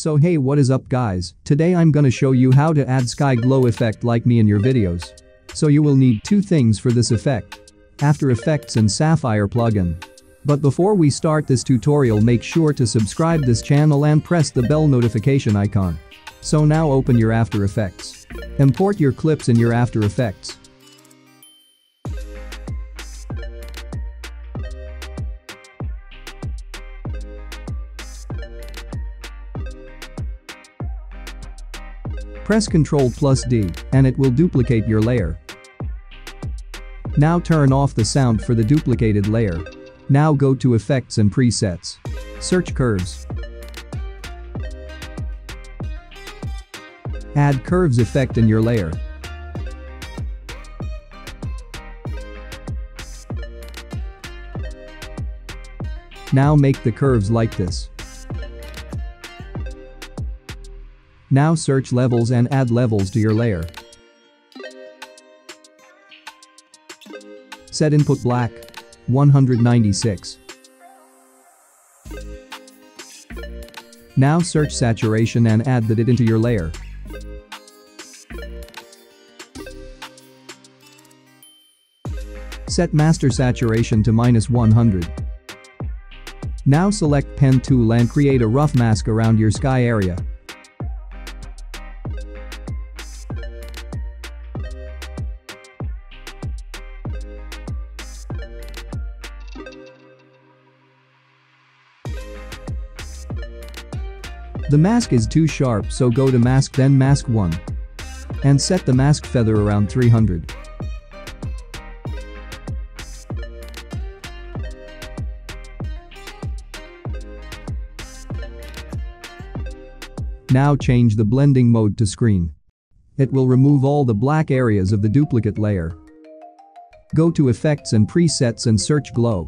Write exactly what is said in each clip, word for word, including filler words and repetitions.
So hey, what is up guys, today I'm gonna show you how to add sky glow effect like me in your videos. So you will need two things for this effect: After Effects and Sapphire plugin. But before we start this tutorial, make sure to subscribe this channel and press the bell notification icon. So now open your After Effects. Import your clips in your After Effects. Press control plus D, and it will duplicate your layer. Now turn off the sound for the duplicated layer. Now go to Effects and Presets. Search Curves. Add Curves effect in your layer. Now make the curves like this. Now search Levels and add levels to your layer. Set input black, one hundred ninety-six. Now search saturation and add that into your layer. Set master saturation to minus one hundred. Now select pen tool and create a rough mask around your sky area. The mask is too sharp, so go to Mask then Mask one. And set the mask feather around three hundred. Now change the blending mode to screen. It will remove all the black areas of the duplicate layer. Go to Effects and Presets and search Glow.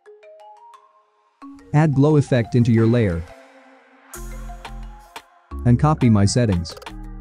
Add glow effect into your layer. And copy my settings.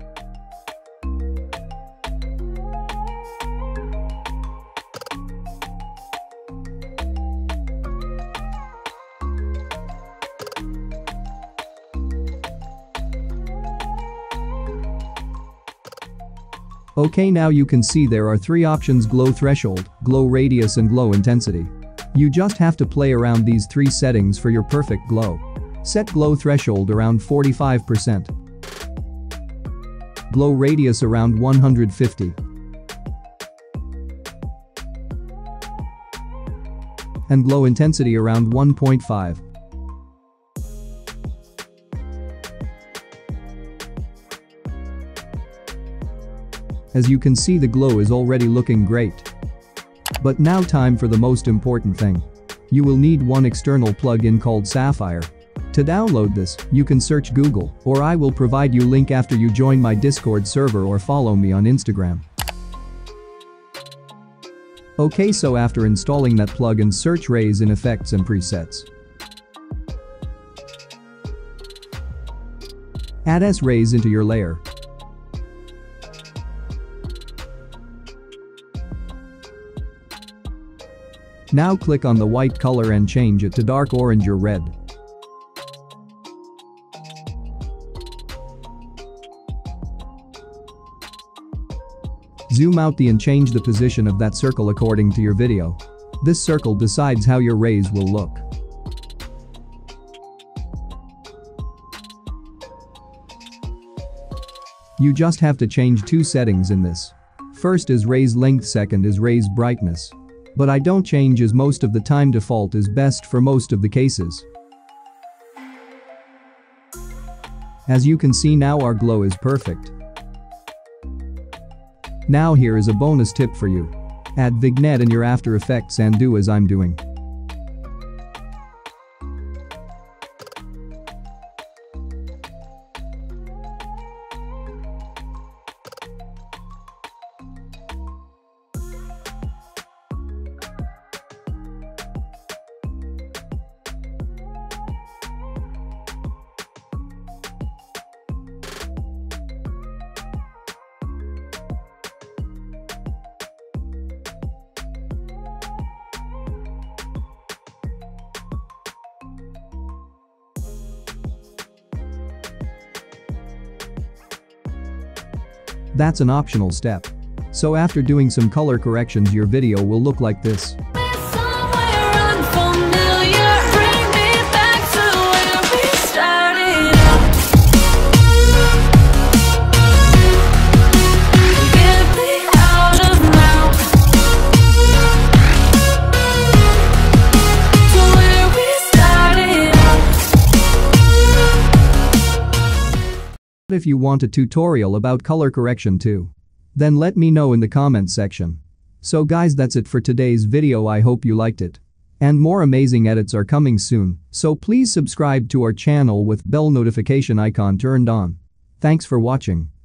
Okay, now you can see there are three options: glow threshold, glow radius and glow intensity. You just have to play around these three settings for your perfect glow. Set glow threshold around forty-five percent. Glow radius around one hundred fifty. And glow intensity around one point five. As you can see, the glow is already looking great. But now time for the most important thing. You will need one external plugin called Sapphire. To download this, you can search Google, or I will provide you link after you join my Discord server or follow me on Instagram. Okay, so after installing that plugin, search Rays in Effects and Presets. Add S-Rays into your layer. Now click on the white color and change it to dark orange or red. Zoom out the and change the position of that circle according to your video. This circle decides how your rays will look. You just have to change two settings in this. First is rays length, second is rays brightness. But I don't change as most of the time default is best for most of the cases. As you can see, now our glow is perfect. Now here is a bonus tip for you. Add vignette in your After Effects and do as I'm doing. That's an optional step. So after doing some color corrections, your video will look like this. If you want a tutorial about color correction too, then let me know in the comments section. So guys, that's it for today's video. I hope you liked it. And more amazing edits are coming soon, so please subscribe to our channel with bell notification icon turned on. Thanks for watching.